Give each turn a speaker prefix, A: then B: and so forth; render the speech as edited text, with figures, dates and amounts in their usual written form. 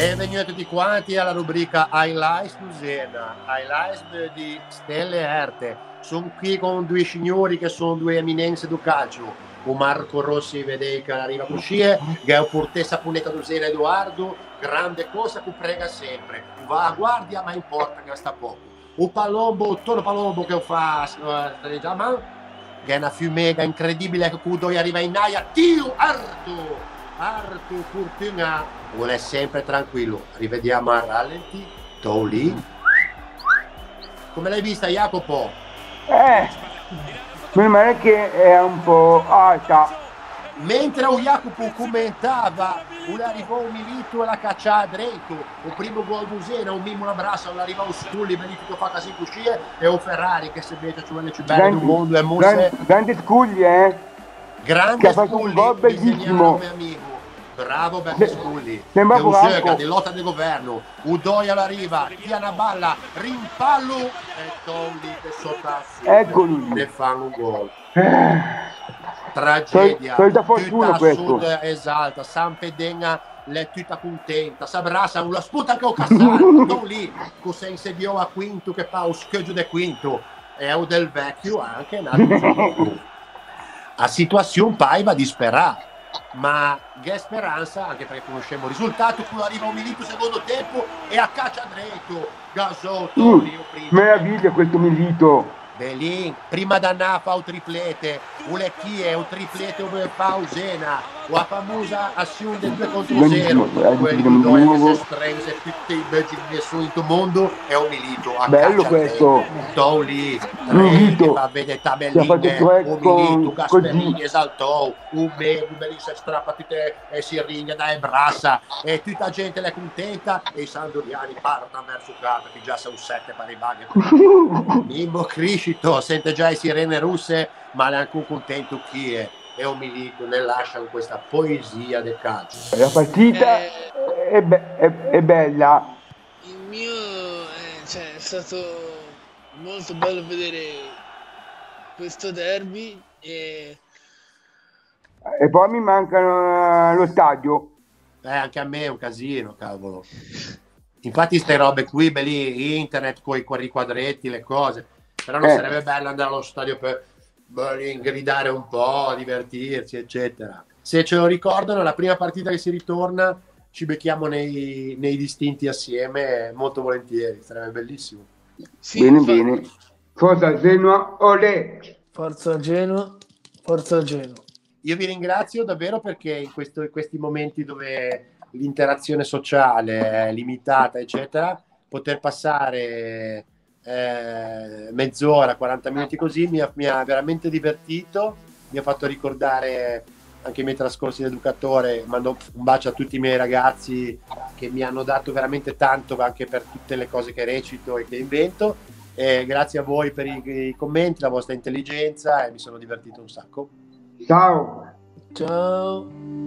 A: E venuti tutti quanti alla rubrica Highlights Lusena, Highlights di Stelle Erte. Sono qui con due signori che sono due eminenze del calcio. O Marco Rossi, vede che arriva così, che è un portessa punetta Lusena Edoardo, grande cosa che prega sempre. Va a guardia, ma importa che sta poco. O Palombo, Toro Palombo che fa che è una fiumega incredibile che dove arriva in aia, Tio Artu Fortuna vuole sempre tranquillo. Rivediamo a rallenti. Toli. Come l'hai vista, Jacopo?
B: Mi pare che è un po' alta.
A: Mentre o Jacopo commentava, arrivò un Milito e la caccia a dritto. Il primo gol di Usena, un mimo una brassa, arriva un Scully, Benito che fa così così, e un Ferrari che se vede ci vuole più belle del mondo.
B: Grande Scully,
A: Grande
B: che ha fatto un gol bellissimo.
A: Bravo Berlusconi,
B: sembra
A: che di lotta del governo. Udoia alla riva, Tiana Balla, rimpallo e Tolli che sott'assi.
B: Eccoli.
A: Ne fanno un gol. Tragedia.
B: Solita fortuna questo.
A: Sud esalta, San Pedenga è tutta contenta. S'abbraccia, una sputa che ho cassato. Tolli che si insediò a quinto che fa un scheggio del quinto. E o del vecchio anche a situazione paiva disperata. Ma che speranza, anche perché conosciamo il risultato, quello arriva un Milito secondo tempo e a caccia dritto Gasotto
B: meraviglia questo Milito.
A: Belin, prima da Nafa un triplete, Ulechie un triplete come fa Usena, la famosa azione del 2-0, quelli che si strense tutti i beggi di nessuno in tutto il mondo è un Milito a
B: bello questo
A: Toli, che va a vedere tabelline, un Milito, Gasperini esaltò, un Belin si strappa tutte e si ringa da brassa e tutta la gente è contenta e i sandoriani partono verso casa che già sono 7 per i baghi. Mimmo Criscito sente già le sirene russe, ma è anche un contento chi è. E un Milito ne lascia questa poesia del calcio.
B: La partita è bella.
C: Il mio è stato molto bello vedere questo derby e
B: poi mi mancano lo stadio.
A: Anche a me è un casino, cavolo. Infatti ste robe qui, belli, internet con i quadretti, le cose. Però non sarebbe bello andare allo stadio per gridare un po', divertirsi, eccetera. Se ce lo ricordano, la prima partita che si ritorna ci becchiamo nei distinti assieme molto volentieri, sarebbe bellissimo.
B: Sì, bene. Forza Genoa, olè!
C: Forza Genoa, forza Genoa.
A: Io vi ringrazio davvero perché in questi momenti dove l'interazione sociale è limitata, eccetera, poter passare mezz'ora, 40 minuti così mi ha veramente divertito, mi ha fatto ricordare anche i miei trascorsi da educatore. Mando un bacio a tutti i miei ragazzi che mi hanno dato veramente tanto anche per tutte le cose che recito e che invento, e grazie a voi per i commenti, la vostra intelligenza, e mi sono divertito un sacco.
B: Ciao.
C: Ciao.